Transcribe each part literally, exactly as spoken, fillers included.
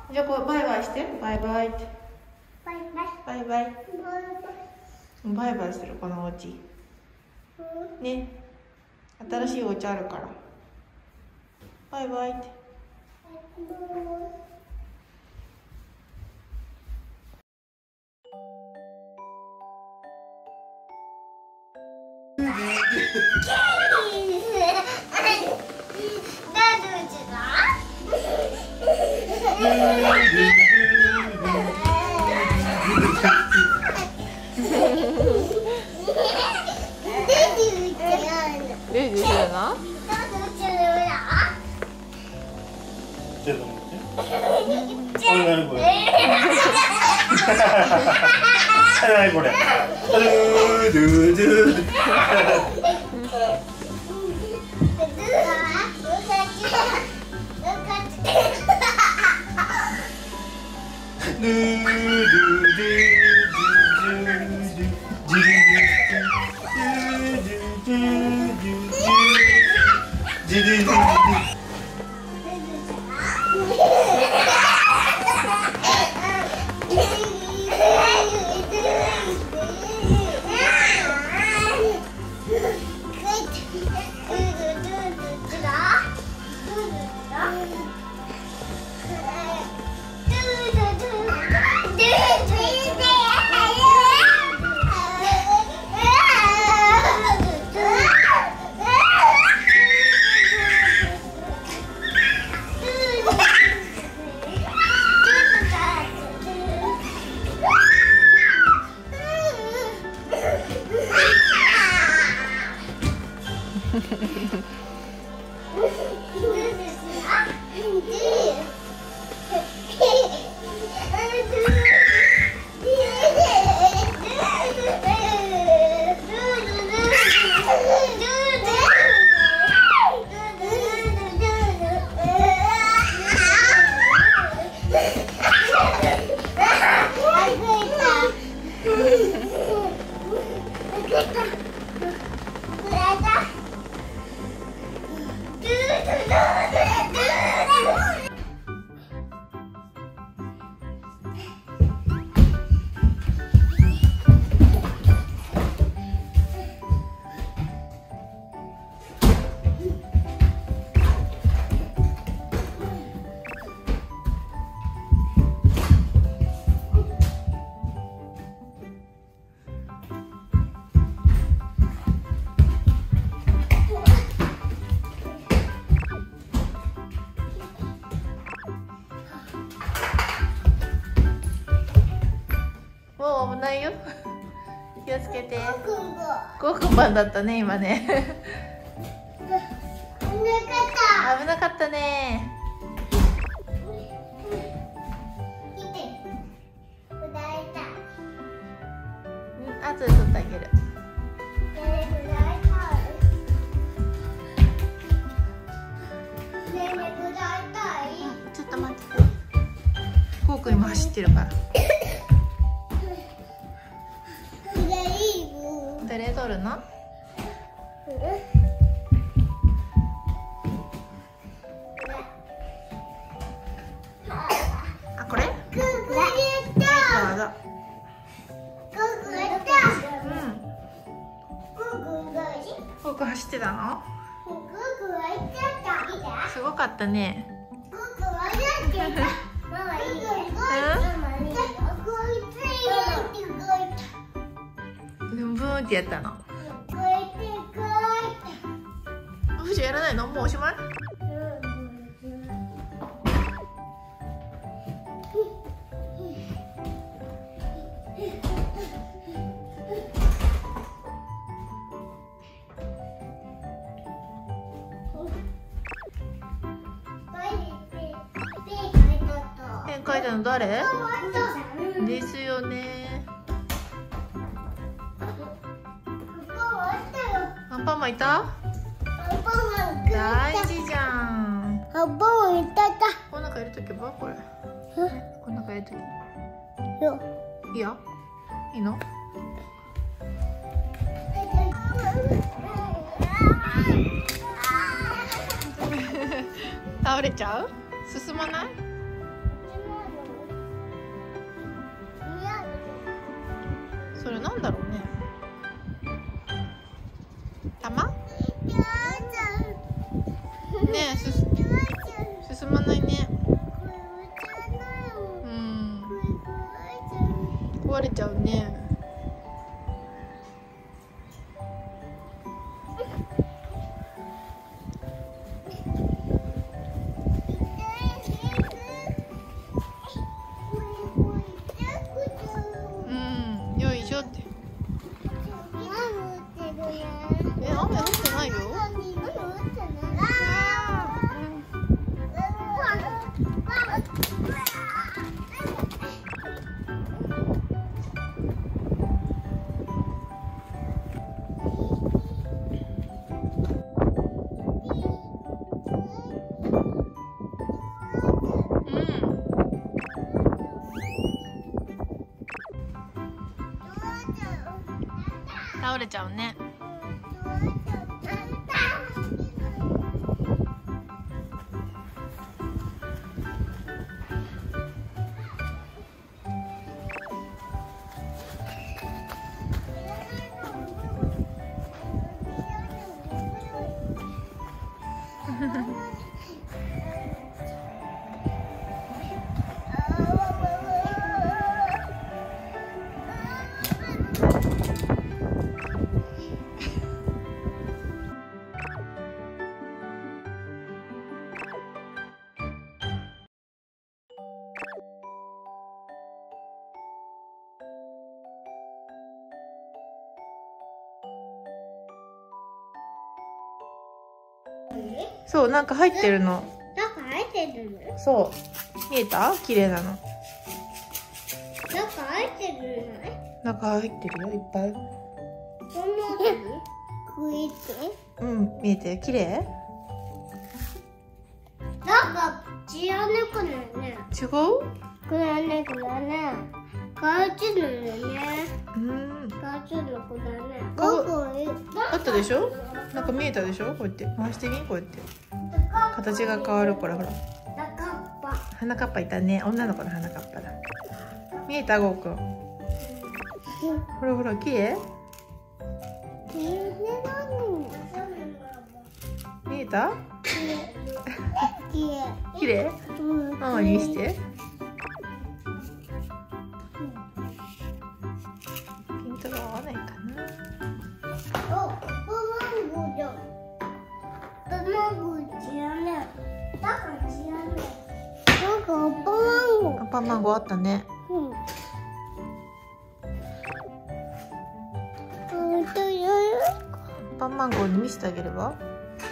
じゃあこうバイバイして、バイバイって。 バイバイ。 バイバイ。バイバイするこのお家。ね。新しいお家あるから。バイバイって。レジするの？ ちょっと待って。これ何これ？何これ？ドゥドゥドゥ。 もう危ないよ。気をつけて。ゴーくんばんだったね今ね。危なかったね。あとで取ってあげる。ちょっと待って。ゴーくん今走ってるから。誰取るの？あ、これ？どうぞ。ゴーくん走ってたの？すごかったね。ブーンってやったの。ふじやらないの？もうおしまい？ペン書いたの誰？ですよね。アンパンマンいた？大事じゃん。 アンパンマンいたか。 この中入れとけばこれ。この中入れとけ。 よ。 いいよ。いいの？倒れちゃう？進まない？ それなんだろうね。玉？ねえ、すす進まないね。うん。壊れちゃうね。うん、よいしょって。え、雨降ってないよ。倒れちゃうね。そう、なんか入ってるの。 なんか入ってるの？ そう。見えた？綺麗なの。 なんか入ってるの？ 中入ってるよ、いっぱい。 このクイズ？ うん、見えてる。綺麗？ なんか違うね、これね。 違う？ これね、これね。カーチュールね。 うん。 カーチュールこれね。 顔こあったでしょ？なんか見えたでしょ？こうやって回してみ、こうやって。形が変わる、これほら。花かっぱいたね。女の子の花かっぱだ。見えた、ゴーくん。ほらほら、綺麗？見えた？綺麗？ママに見せて。ピントが合わないかな。アンパンマンゴーあったね。 うん。 アンパンマンゴーに見せてあげれば。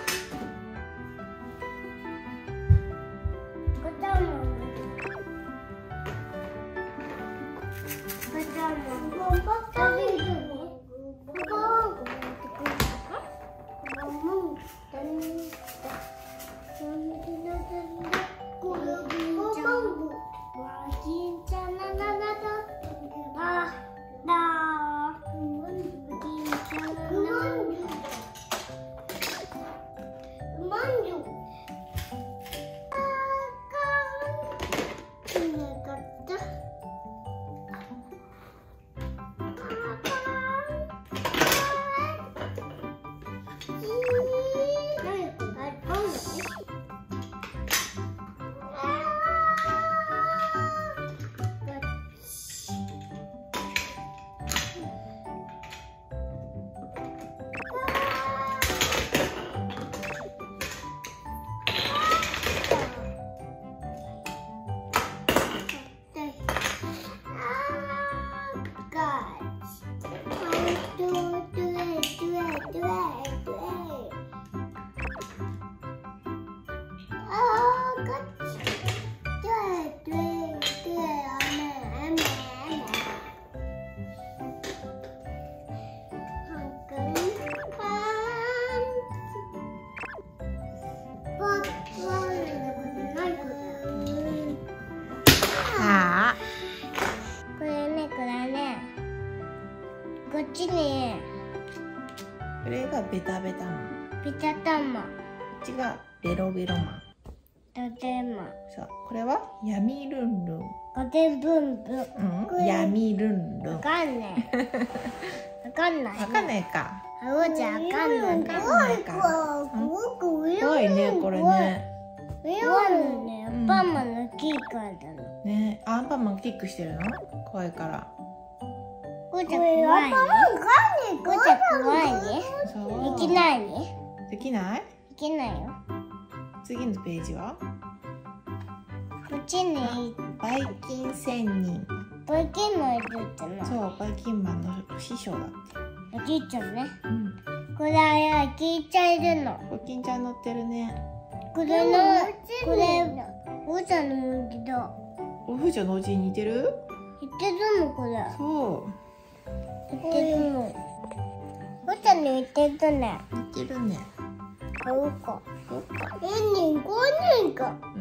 こっちにこれがベタベタマン。 ピタタマン。 こっちがベロベロマン。 とても。 そう、これは闇ルンルン。 こてぶんぶん。 うん、闇ルンルン。 わかんない。わかんない。 わかんないか。 あおちゃんわかんない。 わかんないか。怖いね、これね。 怖いのね、アンパンマンのキーカーだの。 ね、アンパンマンキックしてるの？怖いから。 おちゃん怖いね。おちゃん怖いね。 そう。 できないね。 できない？ できないよ。 次のページは？ こっちにバイキン仙人。 バイキンマンいるっての。 そう、バイキンマンの師匠だって。 おじいちゃんね。 うん。 これはキーちゃんいるの。 コキンちゃん乗ってるね。 これのこれおちゃんの動きだ。 おふーちゃんのお家に似てる？ 言ってるのこれ。 そ言ってるの。おちゃんに言ってるね。 う。似てるね。 買おうか。 そっか。 え、にこねんか。 うん。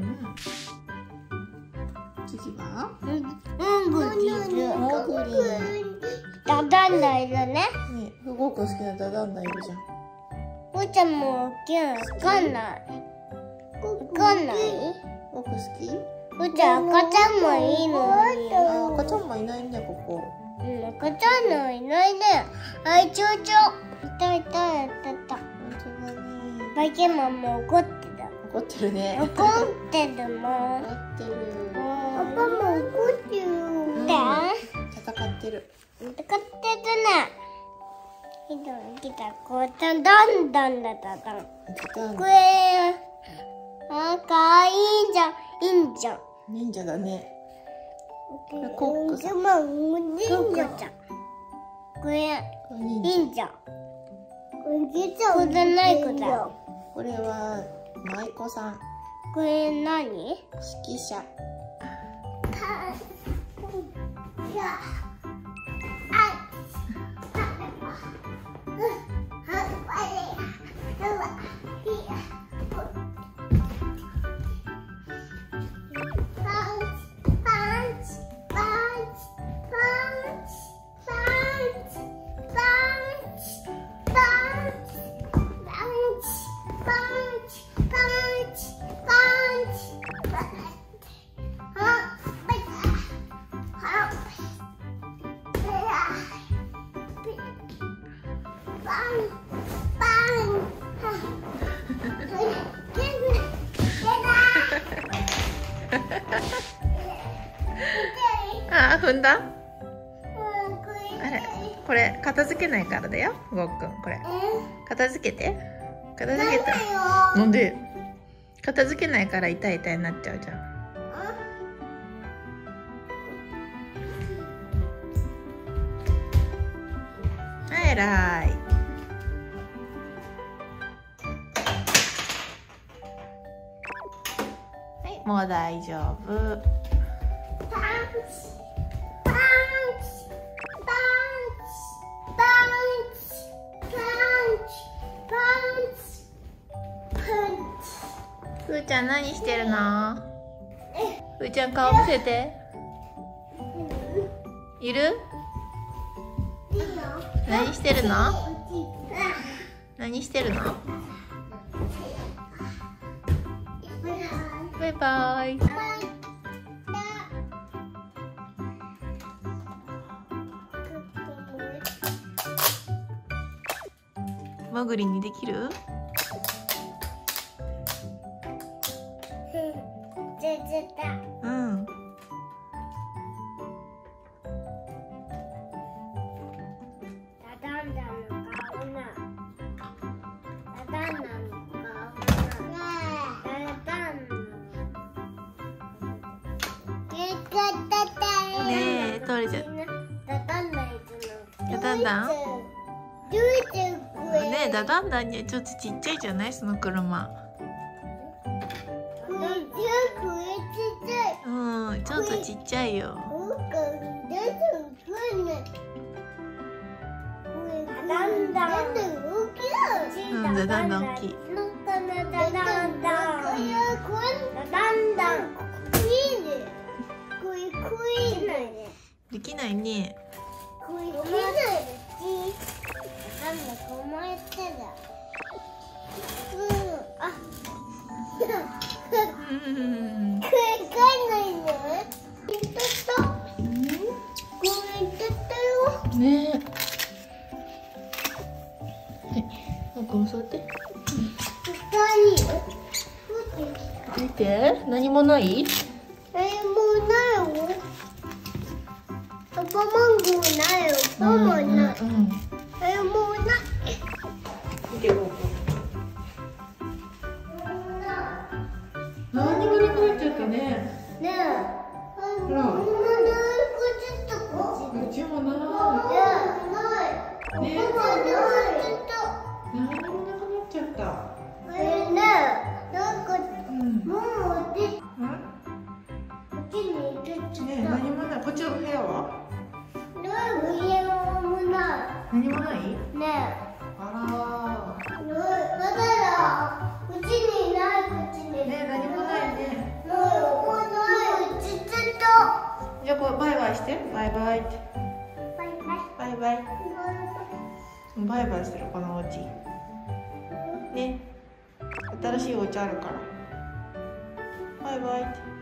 次は？ うん、うん、ぶりる。 モグリン。 ダダンダいるね。 ね、ふごくん好きなダダンダいるじゃん。 おちゃんも大きいのわかんない。わかんない。 僕好き？ おちゃん赤ちゃんもいいのに。 あ、赤ちゃんもいないね、ここ。 うん、赤ちゃんのいないね。あいちょうちょ。いたいたいたいた。 本当だね。 バイキンマンも怒ってた。 怒ってるね。 怒ってるもん。 怒ってる。 パパも怒ってる。で、 戦ってる。 戦ってるね。ひどい、来た、こう、だんだんだんだんだん。これ、あ、かわいいじゃん、いいんじゃん。 忍者だね。これコックさん。 コックちゃん。これ、忍者。これない子だ。 これは舞妓さん。 これ何？ 指揮者。あ、踏んだ？あれ、これ片付けないからだよ、ごっくん。これ片付けて。片付けた。なんで？片付けないから痛い痛いになっちゃうじゃん。はい、偉い。はい、もう大丈夫。ふーちゃん何してるの？ふーちゃん顔見せて。いる？何してるの？何してるの？バイバイ。もぐりにできる？うん。 ダダンダンの顔な。ダダンダンの顔な。ダダンの。 ねえ、取れちゃう。 ダダンダンいつの。 ダダンダン？ どうしてこれ？ ねえ、ダダンダンにはちょっとちっちゃいじゃない？その車。うん、ちょっとちっちゃいよ。 だんだんうん、だだんだん大きい。 だんだんだんだんだんだんできないね。 なんだこうやってだ。うん、あ。 うんこれかいないね。いっとった。これいっとったよ。 ねえ。はい、あこも座って。見て、何もない？ えー、もうないよ。パパマンゴーないよ。パパない。 うんうんうん、 えー、もうない。 見て、ここ。何にもなくなっちゃったね。 ねえ。 ほら。 こうちもない。 ない。 ね。 パパない。 何にもなくなっちゃった。 えー、ねえ。なんか、 うん。 もうで、こうん。 っちに行ってちゃった。 ね、何もない。こっちの部屋は？ ない。家もな何もない？ い。ねあらえ。まだだ。こっちにない。こっちに。 ー。ね、何もないね。 もうない。ちっちゃった。 じゃあ、こうバイバイして。バイバイって。 バイバイ。 バイバイ。バイバイするこのお家。ね。新しいお家あるから。バイバイって。